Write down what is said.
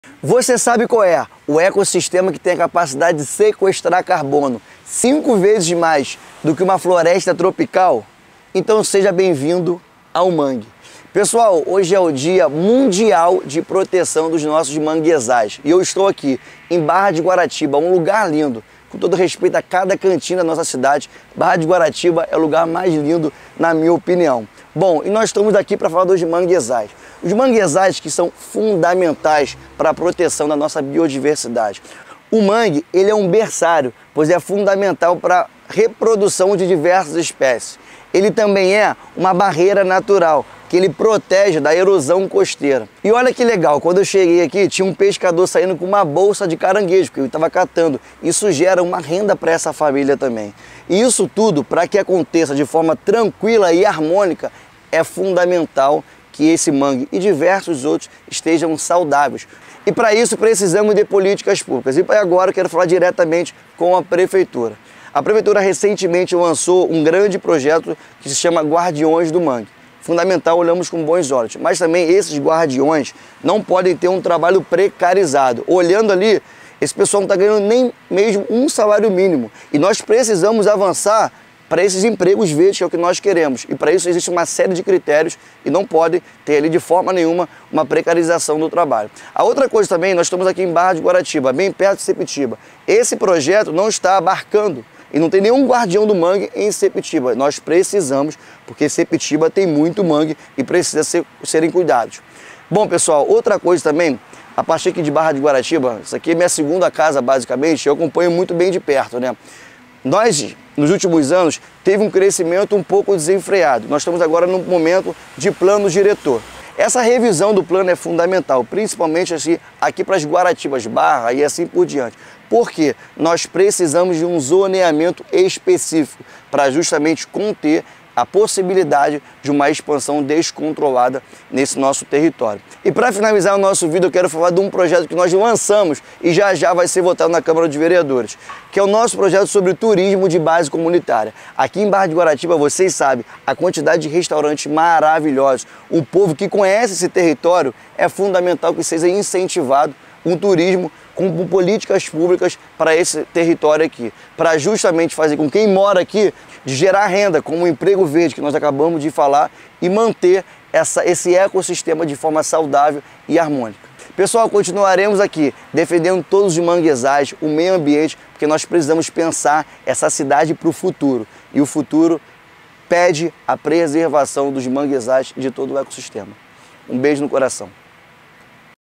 Você sabe qual é? O ecossistema que tem a capacidade de sequestrar carbono 5 vezes mais do que uma floresta tropical? Então seja bem-vindo ao mangue. Pessoal, hoje é o Dia Mundial de Proteção dos nossos manguezais e eu estou aqui em Barra de Guaratiba, um lugar lindo. Com todo respeito a cada cantinho da nossa cidade, Barra de Guaratiba é o lugar mais lindo, na minha opinião. Bom, e nós estamos aqui para falar dos manguezais. Os manguezais que são fundamentais para a proteção da nossa biodiversidade. O mangue, ele é um berçário, pois é fundamental para a reprodução de diversas espécies. Ele também é uma barreira natural, que ele protege da erosão costeira. E olha que legal, quando eu cheguei aqui, tinha um pescador saindo com uma bolsa de caranguejo, que ele estava catando. Isso gera uma renda para essa família também. E isso tudo, para que aconteça de forma tranquila e harmônica, é fundamental que esse mangue e diversos outros estejam saudáveis. E para isso precisamos de políticas públicas. E agora eu quero falar diretamente com a Prefeitura. A Prefeitura recentemente lançou um grande projeto que se chama Guardiões do Mangue. Fundamental, olhamos com bons olhos, mas também esses guardiões não podem ter um trabalho precarizado. Olhando ali, esse pessoal não está ganhando nem mesmo um salário mínimo. E nós precisamos avançar para esses empregos verdes, que é o que nós queremos. E para isso existe uma série de critérios e não pode ter ali de forma nenhuma uma precarização do trabalho. A outra coisa também, nós estamos aqui em Barra de Guaratiba, bem perto de Sepetiba. Esse projeto não está abarcando e não tem nenhum guardião do mangue em Sepetiba. Nós precisamos, porque Sepetiba tem muito mangue e precisa serem cuidados. Bom, pessoal, outra coisa também, a partir aqui de Barra de Guaratiba, isso aqui é minha segunda casa basicamente, eu acompanho muito bem de perto, né? Nós, nos últimos anos, teve um crescimento um pouco desenfreado. Nós estamos agora num momento de plano diretor. Essa revisão do plano é fundamental, principalmente assim, aqui para as Guaratibas, Barra e assim por diante. Porque nós precisamos de um zoneamento específico para justamente conter a possibilidade de uma expansão descontrolada nesse nosso território. E para finalizar o nosso vídeo, eu quero falar de um projeto que nós lançamos e já vai ser votado na Câmara de Vereadores, que é o nosso projeto sobre turismo de base comunitária. Aqui em Barra de Guaratiba, vocês sabem, a quantidade de restaurantes maravilhosos. O povo que conhece esse território, é fundamental que seja incentivado um turismo com políticas públicas para esse território aqui, para justamente fazer com quem mora aqui de gerar renda, como o emprego verde que nós acabamos de falar, e manter esse ecossistema de forma saudável e harmônica. Pessoal, continuaremos aqui defendendo todos os manguezais, o meio ambiente, porque nós precisamos pensar essa cidade para o futuro. E o futuro pede a preservação dos manguezais e de todo o ecossistema. Um beijo no coração.